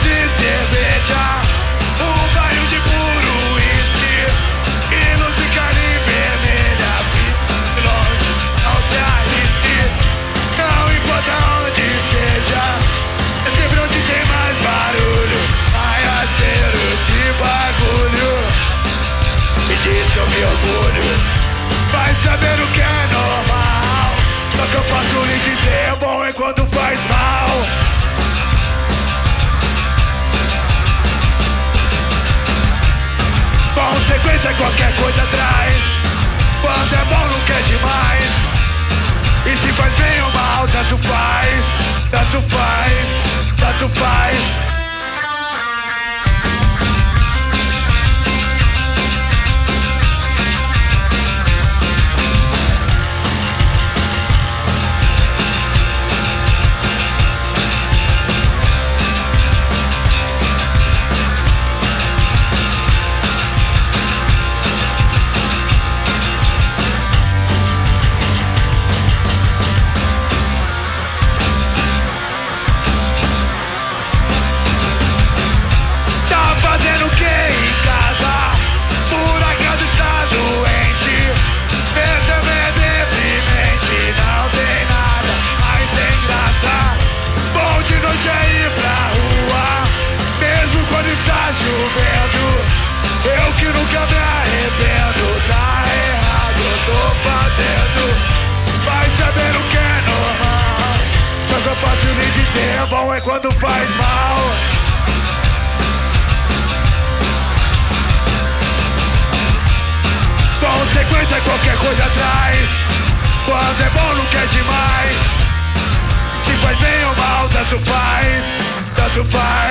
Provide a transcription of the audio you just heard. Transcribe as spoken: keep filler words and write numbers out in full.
de cerveja, um barril de puro uísque e luz de carne vermelha. Fique longe, não se arrisque, não importa onde esteja, é sempre onde tem mais barulho, mais cheiro de bagulho. E disso eu me orgulho. Vai saber o que é normal, só que eu posso lhe dizer, bom é quando faz mal. Consequência qualquer coisa traz, quando é bom nunca é demais. E se faz bem ou mal, tanto faz, tanto faz, tanto faz. Eu que nunca me arrependo, tá errado, eu tô fazendo. Vai saber o que é normal, só que eu posso lhe dizer, bom é quando faz mal. Consequência qualquer coisa traz, quando é bom nunca é demais. Se faz bem ou mal, tanto faz, tanto faz.